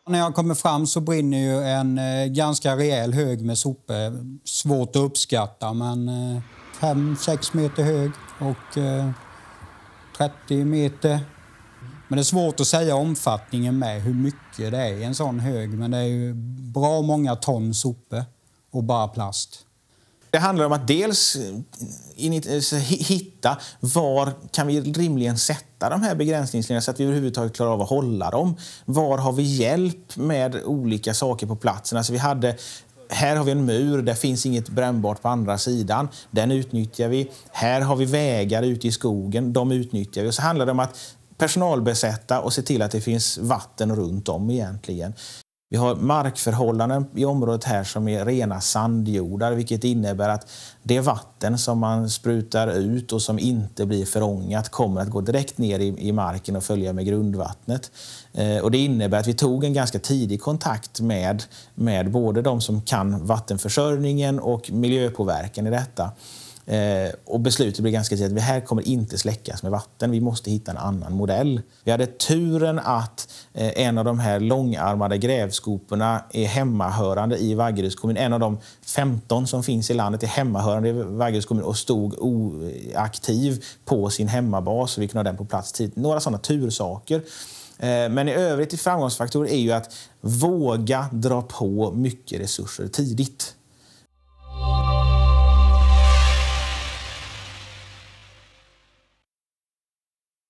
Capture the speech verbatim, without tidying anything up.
När jag kommer fram så brinner ju en eh, ganska rejäl hög med sopor. Svårt att uppskatta, men eh, fem sex meter hög och eh, trettio meter. Men det är svårt att säga omfattningen med hur mycket det är i en sån hög. Men det är ju bra många ton sopor och bara plast. Det handlar om att dels hitta var kan vi rimligen sätta de här begränsningslinjerna så att vi överhuvudtaget klarar av att hålla dem. Var har vi hjälp med olika saker på platsen? Alltså vi hade, här har vi en mur, där finns inget brännbart på andra sidan. Den utnyttjar vi. Här har vi vägar ute i skogen, de utnyttjar vi. Och så handlar det om att personalbesätta och se till att det finns vatten runt om egentligen. Vi har markförhållanden i området här som är rena sandjordar, vilket innebär att det vatten som man sprutar ut och som inte blir förångat kommer att gå direkt ner i, i marken och följa med grundvattnet. Eh, och det innebär att vi tog en ganska tidig kontakt med, med både de som kan vattenförsörjningen och miljöpåverkan i detta. Eh, och beslutet blev ganska tidigt att det här kommer inte släckas med vatten. Vi måste hitta en annan modell. Vi hade turen att eh, en av de här långarmade grävskoporna är hemmahörande i Vaggeryds kommun. En av de femton som finns i landet är hemmahörande i Vaggeryds kommun och stod oaktiv på sin hemmabas. Så vi kunde ha den på plats tidigt. Några sådana tursaker. Eh, men i övrigt i framgångsfaktorer är ju att våga dra på mycket resurser tidigt.